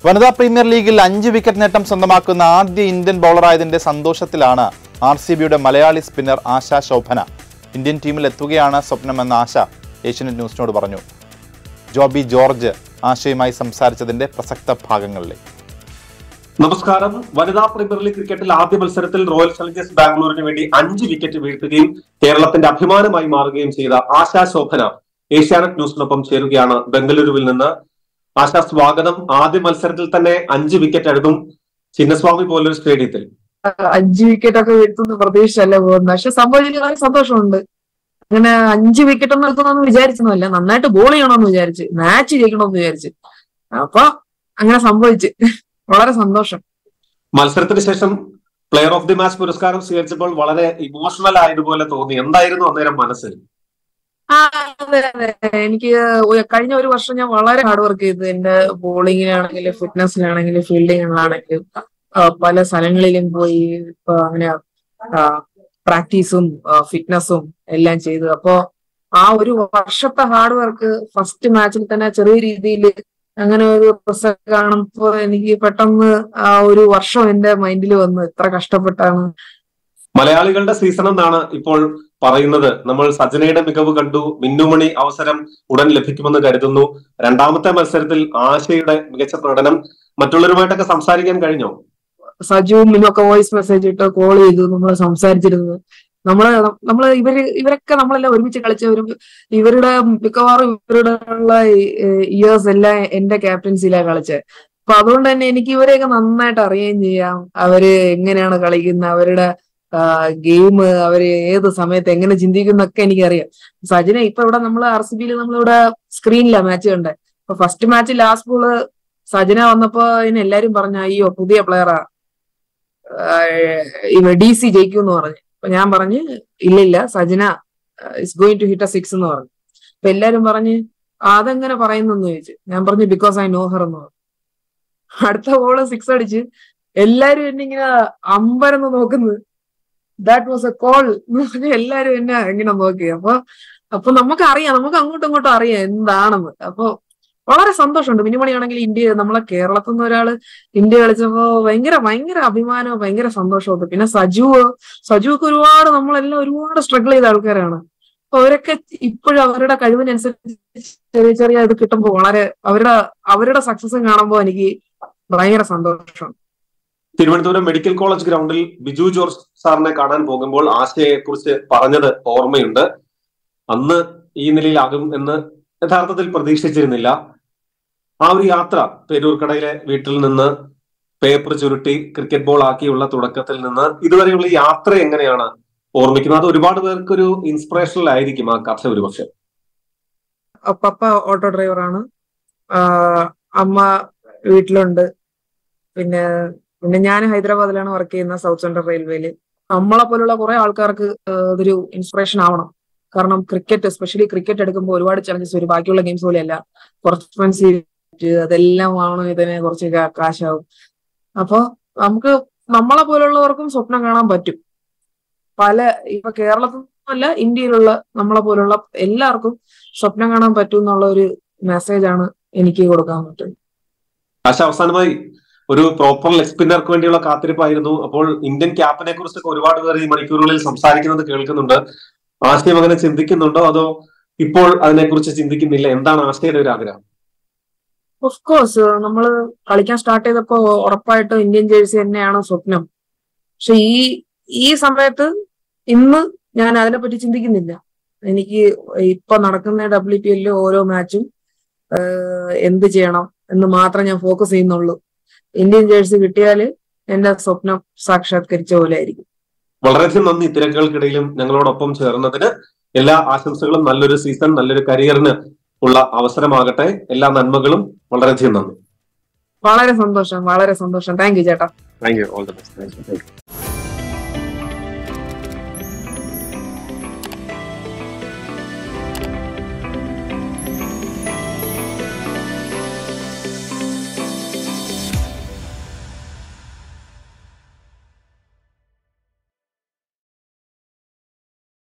വനിതാ പ്രീമിയർ ലീഗിൽ 5 വിക്കറ്റ് നേട്ടം സ്വന്തമാക്കുന്ന ആദ്യ ഇന്ത്യൻ ബൗളറായതിന്റെ സന്തോഷത്തിലാണ് RCBയുടെ മലയാളി സ്പിന്നർ ആശ ശോഭന. ഇന്ത്യൻ ടീമിൽ എത്തുകയാണ് സ്വപ്നമെന്ന ആശ ഏഷ്യാനെറ്റ് ന്യൂസിനോട് പറഞ്ഞു. ജോബി ജോർജ് ആശയുമായി സംസാരിച്ചതിന്റെ പ്രസക്ത ഭാഗങ്ങളിലേക്ക്. നമസ്കാരം. വനിതാ പ്രീമിയർ ലീഗ് ക്രിക്കറ്റിൽ ആദ്യ മത്സരത്തിൽ റോയൽ ചലഞ്ചേഴ്സ് ബാംഗ്ലൂരിന് വേണ്ടി 5 വിക്കറ്റ് വീഴ്ത്തുകയും കേരളത്തിന്റെ അഭിമാനമായി മാറുകയും ചെയ്ത ആശാ ശോഭന ഏഷ്യാനെറ്റ് ന്യൂസിനൊപ്പം ചേരുകയാണ് ബംഗളൂരുവിൽ നിന്ന്. ആശാ, സ്വാഗതം. ആദ്യ മത്സരത്തിൽ തന്നെ 5 വിക്കറ്റ് എടുക്കും ചിന്നസ്വാമി പോലൊരു സ്റ്റേഡിയത്തിൽ. 5 വിക്കറ്റ് ഒക്കെ വീഴ്ത്തുന്ന പ്രതീക്ഷയല്ല പോകുന്നത്. പക്ഷെ സംഭവിച്ചതിൽ സന്തോഷമുണ്ട്. അങ്ങനെ 5 വിക്കറ്റ് ഒന്നും എടുക്കുന്നൊന്നും വിചാരിച്ചൊന്നുമല്ല. നന്നായിട്ട് ബോൾ ചെയ്യണമെന്ന് വിചാരിച്ച്, മാച്ച് ജയിക്കണമെന്ന് വിചാരിച്ച്. അപ്പൊ അങ്ങനെ സംഭവിച്ച് വളരെ സന്തോഷം. മത്സരത്തിന് ശേഷം പ്ലെയർ ഓഫ് ദി മാച്ച് പുരസ്കാരം സ്വീകരിച്ചപ്പോൾ വളരെ ഇമോഷണൽ ആയതുപോലെ തോന്നി. എന്തായിരുന്നു അന്നേരം മനസ്സിൽ? അതെ അതെ, എനിക്ക് കഴിഞ്ഞ ഒരു വർഷം ഞാൻ വളരെ ഹാർഡ് വർക്ക് ചെയ്തു. എന്റെ ബോളിങ്ങിനാണെങ്കിലും ഫിറ്റ്നസിനാണെങ്കിലും ഫീൽഡിങ്ങിലാണെങ്കിലും പല സ്ഥലങ്ങളിലും പോയി അങ്ങനെ പ്രാക്ടീസും ഫിറ്റ്നസും എല്ലാം ചെയ്തു. അപ്പോ ആ ഒരു വർഷത്തെ ഹാർഡ് വർക്ക് ഫസ്റ്റ് മാച്ചിൽ തന്നെ ചെറിയ രീതിയിൽ അങ്ങനെ ഒരു റിസൾട്ട് കാണുമ്പോ എനിക്ക് പെട്ടെന്ന് ആ ഒരു വർഷം എന്റെ മൈൻഡിൽ വന്നു, എത്ര കഷ്ടപ്പെട്ടാണ്. മലയാളികളുടെ സീസൺ എന്നാണ് ഇപ്പോൾ പറയുന്നത്. നമ്മൾ സജനയുടെ മികവ് കണ്ടു. മിന്നുമണി അവസരം ഉടൻ ലഭിക്കുമെന്ന് കരുതുന്നു. രണ്ടാമത്തെ മത്സരത്തിൽ ആശയുടെ മികച്ച പ്രകടനം. മറ്റുള്ളവരുമായിട്ടൊക്കെ സംസാരിക്കാൻ കഴിഞ്ഞോ? സജുവും മിന്നൊക്കെ വോയിസ് മെസ്സേജ് ഇട്ട് കോൾ ചെയ്തു, നമ്മൾ സംസാരിച്ചിരുന്നു. നമ്മള് ഇവരൊക്കെ നമ്മളെല്ലാം ഒരുമിച്ച് കളിച്ചവരും ഇവരുടെ മിക്കവാറും ഇവരുടെ ഉള്ള ഇയേഴ്സ് എല്ലാം എന്റെ ക്യാപ്റ്റൻസിയിലാണ് കളിച്ചത്. അപ്പൊ അതുകൊണ്ട് തന്നെ എനിക്ക് ഇവരെയൊക്കെ നന്നായിട്ട് അറിയുകയും ചെയ്യാം. അവര് എങ്ങനെയാണ് കളിക്കുന്നത്, അവരുടെ ഗെയിം, അവര് ഏത് സമയത്ത് എങ്ങനെ ചിന്തിക്കുന്നൊക്കെ എനിക്കറിയാം. സജിന ഇപ്പൊ ഇവിടെ നമ്മള് RCBയിൽ നമ്മളിവിടെ സ്ക്രീനിലാണ് മാച്ച് കണ്ടേ. അപ്പൊ first match last ball Sajana വന്നപ്പോ അതിന് എല്ലാരും പറഞ്ഞു, അയ്യോ പുതിയ പ്ലെയറാ, DC ജയിക്കും പറഞ്ഞു. അപ്പൊ ഞാൻ പറഞ്ഞു ഇല്ലില്ല, Sajana is going to hit a 6 എന്ന് പറഞ്ഞു. അപ്പൊ എല്ലാരും പറഞ്ഞ് അതെങ്ങനെ പറയുന്നു ചോദിച്ചു. ഞാൻ പറഞ്ഞു ബിക്കോസ് ഐ നോ ഹർ എന്ന് പറഞ്ഞു. അടുത്ത ബോള് 6 അടിച്ച് എല്ലാരും എന്നെ ഇങ്ങനെ അമ്പരന്ന് നോക്കുന്നത്. ദാറ്റ് വാസ് എ കോൾ എന്ന് പറഞ്ഞ് എല്ലാരും എന്നെ ഇങ്ങനെ നോക്കി. അപ്പൊ നമുക്കറിയാം, നമുക്ക് അങ്ങോട്ടും ഇങ്ങോട്ടും അറിയാം എന്താണെന്ന്. അപ്പൊ വളരെ സന്തോഷമുണ്ട്. മിനിമണിയാണെങ്കിൽ ഇന്ത്യ, നമ്മളെ കേരളത്തിൽ നിന്ന് ഒരാള് ഇന്ത്യ കളിച്ചപ്പോ ഭയങ്കര ഭയങ്കര അഭിമാനവും ഭയങ്കര സന്തോഷവും. പിന്നെ സജുവൊക്കെ നമ്മളെല്ലാം ഒരുപാട് സ്ട്രഗിൾ ചെയ്ത ആൾക്കാരാണ്. അപ്പൊ അവരൊക്കെ ഇപ്പോഴും അവരുടെ കഴിവിനനുസരിച്ച് ചെറിയ ചെറിയ ഇത് കിട്ടുമ്പോൾ വളരെ അവരുടെ സക്സസ് കാണുമ്പോൾ എനിക്ക് ഭയങ്കര സന്തോഷം. തിരുവനന്തപുരം മെഡിക്കൽ കോളേജ് ഗ്രൗണ്ടിൽ ബിജു ജോർജ് സാറിനെ കാണാൻ പോകുമ്പോൾ ആശയെ കുറിച്ച് പറഞ്ഞത് ഓർമ്മയുണ്ട്. അന്ന് ഈ നിലയിലാകും എന്ന് യഥാർത്ഥത്തിൽ പ്രതീക്ഷിച്ചിരുന്നില്ല. ആ ഒരു യാത്ര പേരൂർക്കടയിലെ വീട്ടിൽ നിന്ന് പേപ്പർ ചുരുട്ടി ക്രിക്കറ്റ് ബോൾ ആക്കിയുള്ള തുടക്കത്തിൽ നിന്ന് ഇതുവരെയുള്ള യാത്ര എങ്ങനെയാണ് ഓർമ്മിക്കുന്നത്? അത് ഒരുപാട് പേർക്കൊരു ഇൻസ്പിറേഷണൽ ആയിരിക്കും ആ കഥ. ഒരു പക്ഷെ പപ്പ ഓട്ടോ ഡ്രൈവറാണ്, അമ്മ വീട്ടിലുണ്ട്. പിന്നെ ഞാൻ ഹൈദരാബാദിലാണ് വർക്ക് ചെയ്യുന്നത്, സൗത്ത് സെൻട്രൽ റെയിൽവേയിൽ. നമ്മളെ പോലുള്ള കുറെ ആൾക്കാർക്ക് ഇതൊരു ഇൻസ്പിറേഷൻ ആവണം. കാരണം ക്രിക്കറ്റ്, എസ്പെഷ്യലി ക്രിക്കറ്റ് എടുക്കുമ്പോൾ ഒരുപാട് ചലഞ്ചസ് വരും. ബാക്കിയുള്ള ഗെയിംസ് പോലെയല്ല, കുറച്ച് എക്സ്പെൻസീവ്, അതെല്ലാം ആവണം, ഇതിന് കുറച്ച് കാശാവും. അപ്പൊ നമുക്ക് നമ്മളെ പോലുള്ളവർക്കും സ്വപ്നം കാണാൻ പറ്റും. ഇപ്പൊ കേരളത്തിൽ നിന്നല്ല, ഇന്ത്യയിലുള്ള നമ്മളെ പോലുള്ള എല്ലാവർക്കും സ്വപ്നം കാണാൻ പറ്റും എന്നുള്ള ഒരു മെസ്സേജാണ് എനിക്ക് കൊടുക്കാൻ പറ്റുന്നത്. ആശ, അവസാനമായി ഒരു പ്രോപ്പർ ലെഗ് സ്പിന്നർക്ക് വേണ്ടിയുള്ള കാത്തിരിപ്പായിരുന്നു. അപ്പോൾ ഇന്ത്യൻ ക്യാപ്റ്റനെ കുറിച്ചൊക്കെ ഒരുപാട് പേർ ഈ മണിക്കൂറുകളിൽ സംസാരിക്കുന്നത് കേൾക്കുന്നുണ്ട്. ആശയം അങ്ങനെ ചിന്തിക്കുന്നുണ്ടോ, അതോ ഇപ്പോൾ അതിനെക്കുറിച്ച് ചിന്തിക്കുന്നില്ല? എന്താണ് ആശയുടെ ഒരു ആഗ്രഹം? ഓഫ് കോഴ്സ്, നമ്മള് കളിക്കാൻ സ്റ്റാർട്ട് ചെയ്തപ്പോ ഉറപ്പായിട്ടും ഇന്ത്യൻ ജേഴ്സി തന്നെയാണ് സ്വപ്നം. പക്ഷെ ഈ സമയത്ത് ഇന്ന് ഞാൻ അതിനെപ്പറ്റി ചിന്തിക്കുന്നില്ല. എനിക്ക് ഇപ്പൊ നടക്കുന്ന WPL ഓരോ മാച്ചും എന്ത് ചെയ്യണം എന്ന് മാത്രം ഞാൻ ഫോക്കസ് ചെയ്യുന്നുള്ളൂ. ഇന്ത്യൻ ജേഴ്സി കിട്ടിയാല് എന്റെ സ്വപ്നം സാക്ഷാത്കരിച്ച പോലെ ആയിരിക്കും. വളരെയധികം നന്ദി തിരക്കുകൾക്കിടയിലും ഞങ്ങളോടൊപ്പം ചേർന്നതിന്. എല്ലാ ആശംസകളും. നല്ലൊരു സീസൺ, നല്ലൊരു കരിയറിന് ഉള്ള അവസരമാകട്ടെ. എല്ലാ നന്മകളും. വളരെയധികം നന്ദി. വളരെ സന്തോഷം, വളരെ സന്തോഷം. താങ്ക് യു ചേട്ടാ. Thank you. All the best.